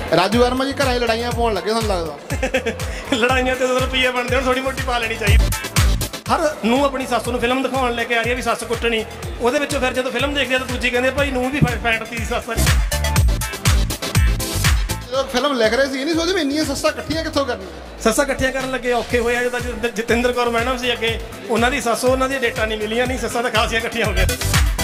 राजू वर्मा जी घर लड़ाइयां पाउण लगे तुहानूं लगदा लड़ाइयां तो रुपये बनते हैं थोड़ी मोटी पा लेनी चाहिए हर नूं अपनी सस्स नूं फिल्म दिखाउण लेके आ रही है भी सस्स कुੱਟਣੀ ਉਹਦੇ ਵਿੱਚ ਫਿਰ ਜਦੋਂ ਫਿਲਮ ਦੇਖਦੇ ਆ ਤਾਂ ਦੂਜੀ ਕਹਿੰਦੇ ਭਾਈ ਨੂੰ ਵੀ ਫੈਂਟਦੀ ਸੱਸ ਜਦੋਂ ਫਿਲਮ ਲਿਖ ਰਹੇ ਸੀ ਇਹ ਨਹੀਂ ਸੋਚਦੇ ਵੀ ਇੰਨੀਆਂ ਸੱਸਾਂ ਇਕੱਠੀਆਂ ਕਿੱਥੋਂ ਕਰਨੀਆਂ ਸੱਸਾਂ ਇਕੱਠੀਆਂ ਕਰਨ ਲੱਗੇ ਔਖੇ ਹੋਏ ਆ ਜਦੋਂ ਜਤਿੰਦਰ ਕੌਰ ਮੈਡਮ ਸੀ ਅੱਗੇ ਉਹਨਾਂ ਦੀ ਸੱਸ ਉਹਨਾਂ ਦੀਆਂ ਡੇਟਾਂ ਨਹੀਂ ਮਿਲੀਆਂ ਨਹੀਂ ਸੱਸਾਂ ਤਾਂ ਖਾਸੀਆਂ ਇਕੱਠੀਆਂ ਹੋ ਗਈਆਂ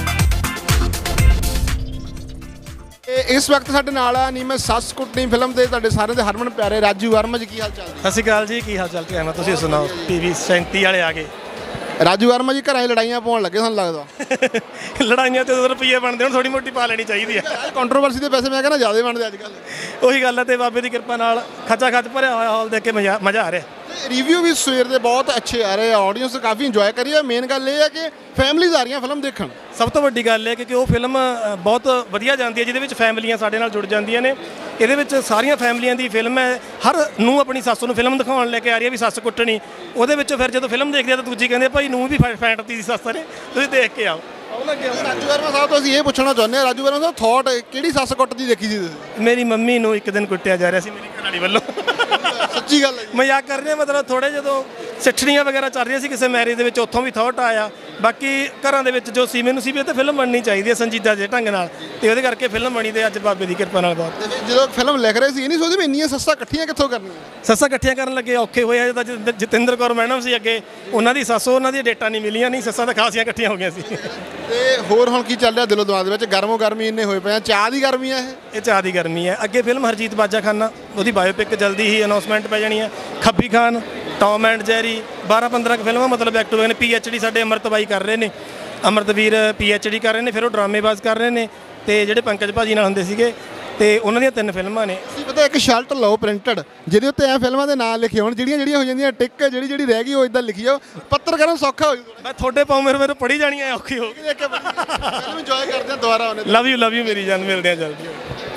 इस वक्त साडे नाल आ नी मैं सस कुटनी फिल्म दे तुहाडे सारे दे हरमन प्यारे राजू वर्मा जी की हाल चाल सत श्री अकाल जी की हाल चाल क्या तुसीं सुनाओ PV 37 वाले आ गए राजू वर्मा जी घर लड़ाइयां पाउण लगे तुहानूं लगदा लड़ाइयां तो रुपये बनते हैं थोड़ी मोटी पा लेनी चाहिए कंट्रोवर्सी के पैसे मैं कहना ज़्यादा बनते अजकल ਉਹੀ ਗੱਲ ਹੈ ਤੇ ਬਾਬੇ ਦੀ ਕਿਰਪਾ ਨਾਲ ਖੱਚਾ ਖੱਚ ਭਰਿਆ ਹੋਇਆ ਹਾਲ ਦੇਖ ਕੇ ਮਜ਼ਾ ਆ ਰਿਹਾ रिव्यू भी सवेर के बहुत अच्छे आ रहे हैं ऑडियंस काफ़ी इंजॉय करी है मेन गल ये है कि फैमिलीज आ रही फिल्म देखण ਸਭ ਤੋਂ ਵੱਡੀ ਗੱਲ ਹੈ ਕਿ ਉਹ ਫਿਲਮ ਬਹੁਤ ਵਧੀਆ ਜਾਂਦੀ ਹੈ ਜਿਹਦੇ ਵਿੱਚ ਫੈਮਲੀਆਂ ਸਾਡੇ ਨਾਲ ਜੁੜ ਜਾਂਦੀਆਂ ਨੇ ਇਹਦੇ ਵਿੱਚ ਸਾਰੀਆਂ ਫੈਮਲੀਆਂ ਦੀ ਫਿਲਮ ਹੈ ਹਰ ਨੂੰ ਆਪਣੀ ਸੱਸ ਨੂੰ ਫਿਲਮ ਦਿਖਾਉਣ ਲੈ ਕੇ ਆ ਰਹੀ ਹੈ ਵੀ ਸੱਸ ਕੁੱਟਣੀ ਉਹਦੇ ਵਿੱਚ ਫਿਰ ਜਦੋਂ ਫਿਲਮ ਦੇਖਦੇ ਆ ਤਾਂ ਦੂਜੀ ਕਹਿੰਦੇ ਭਾਈ ਨੂੰ ਵੀ ਫੈਂਟਦੀ ਦੀ ਸੱਸ ਨੇ ਤੁਸੀਂ ਦੇਖ ਕੇ ਆਓ ਰਾਜੂ ਵਰਮਾ ਸਾਹਿਬ ਤੋਂ ਅਸੀਂ ਇਹ ਪੁੱਛਣਾ ਚਾਹੁੰਦੇ ਹਾਂ ਰਾਜੂ ਵਰਮਾ ਸਾਹਿਬ ਥੌਟ ਕਿਹੜੀ ਸੱਸ ਕੁੱਟਦੀ ਦੇਖੀ ਸੀ ਤੁਸੀਂ ਮੇਰੀ ਮੰਮੀ ਨੂੰ ਇੱਕ ਦਿਨ ਕੁੱਟਿਆ ਜਾ ਰਿਹਾ ਸੀ ਮੇਰੀ ਘਰਵਾਲੀ ਵੱਲੋਂ ਸੱਚੀ ਗੱਲ ਹੈ ਮਜ਼ਾਕ ਕਰ ਰਹੇ ਮਤਲਬ ਥੋੜੇ ਜਦੋਂ ਸਿੱਠਣੀਆਂ ਵਗੈਰਾ ਚੱਲ ਰਹੀਆਂ ਸੀ ਕਿਸੇ ਮੈਰਿਜ ਦੇ ਵਿੱਚ ਉੱਥੋਂ ਵੀ ਥੌਟ ਆਇਆ ਬਾਕੀ ਘਰਾਂ ਦੇ ਵਿੱਚ ਜੋ ਸੀ ਮੈਨੂੰ ਸੀ ਵੀ ਇਹ ਤਾਂ ਫਿਲਮ ਬਣਨੀ ਚਾਹੀਦੀ ਹੈ ਸੰਜੀਦਾ ਜਿਹੇ ਢੰਗ ਨਾਲ ਤੇ ਉਹਦੇ ਕਰਕੇ ਫਿਲਮ ਬਣੀ ਤੇ ਅੱਜ ਬਾਬੇ ਦੀ ਕਿਰਪਾ ਨਾਲ ਬਹੁਤ ਜਦੋਂ ਫਿਲਮ ਲਿਖ ਰਹੇ ਸੀ ਇਹ ਨਹੀਂ ਸੋਚਦੇ ਵੀ ਇੰਨੀਆਂ ਸੱਸਾਂ ਇਕੱਠੀਆਂ ਕਿੱਥੋਂ ਕਰਨੀਆਂ ਸੱਸਾਂ ਇਕੱਠੀਆਂ ਕਰਨ ਲੱਗੇ ਔਖੇ ਹੋਏ ਆ ਜਦੋਂ ਜਤਿੰਦਰ ਕੌਰ ਮੈਡਮ ਸੀ ਅੱਗੇ ਉਹਨਾਂ ਦੀ ਸੱਸ ਉਹਨਾਂ ਦੀਆਂ ਡੇਟਾਂ ਨਹੀਂ ਮਿਲੀਆਂ ਨਹੀਂ ਸੱਸਾਂ ਤਾਂ ਖਾਸੀਆਂ ਇਕੱਠੀਆਂ ਹੋ ਗਈਆਂ ਸੀ ਤੇ ਹੋਰ ਹੁਣ ਕੀ ਚੱਲ ਰਿਹਾ ਦਿਲੋਂ ਦਿਮਾਗ ਦੇ ਵਿੱਚ ਗਰਮੋ ਗਰਮੀ ਇੰਨੇ ਹੋਏ ਪਏ ਆ ਚਾਹ ਦੀ ਗਰਮੀ ਆ ਇਹ ਚਾਹ ਦੀ ਗਰਮੀ ਹੈ ਅੱਗੇ ਫਿਲਮ ਹਰਜੀਤ ਬਾਜਾ ਖਾਨਾ ਉਹਦੀ ਬਾਇਓਪਿਕ ਜਲਦੀ ਹੀ ਅਨਾਉਂਸਮੈਂਟ ਪੈ ਜਾਣੀ ਹੈ ਖੱਬੀ ਖਾਨ ਟੌਮ ਐਂਡ ਜੈਰੀ 12-15 ਫਿਲਮਾਂ ਮਤਲਬ ਐਕਟਿਵ ਨੇ PhD ਸਾਡੇ ਅੰਮ੍ਰਿਤ ਬਾਈ ਕਰ ਰਹੇ ਨੇ ਅੰਮ੍ਰਿਤਵੀਰ PhD ਕਰ ਰਹੇ ਨੇ ਫਿਰ ਉਹ ਡਰਾਮੇਬਾਜ਼ ਕਰ ਰਹੇ ਨੇ ਤੇ ਜਿਹੜੇ ਪੰਕਜ ਭਾਜੀ ਨਾਲ ਹੁੰਦੇ ਸੀਗੇ ਤੇ ਉਹਨਾਂ ਦੀਆਂ 3 ਫਿਲਮਾਂ ਨੇ ਤੁਸੀਂ ਪਤਾ ਇੱਕ ਸ਼ਰਟ ਲਓ ਪ੍ਰਿੰਟਡ ਜਿਹਦੇ ਉੱਤੇ ਐ ਫਿਲਮਾਂ ਦੇ ਨਾਂ ਲਿਖੇ ਹੋਣ ਜਿਹੜੀਆਂ ਹੋ ਜਾਂਦੀਆਂ ਟਿਕ ਜਿਹੜੀ ਰਹਿ ਗਈ ਉਹ ਇਦਾਂ ਲਿਖੀ ਜਾਓ ਪੱਤਰ ਕਰਨ ਸੌਖਾ ਹੋ ਜਾਊਗਾ ਮੈਂ ਤੁਹਾਡੇ ਪਾਉ ਮੇਰੇ ਪੜ੍ਹੀ ਜਾਣੀ ਐ ਔਖੀ ਹੋ ਫਿਲਮ ਇੰਜੋਏ ਕਰਦੇ ਆ ਦੁਬਾਰਾ ਆਉਣੇ ਲਵ ਯੂ ਮੇਰੀ ਜਾਨ ਮਿਲਦੇ ਆ ਜਲਦੀ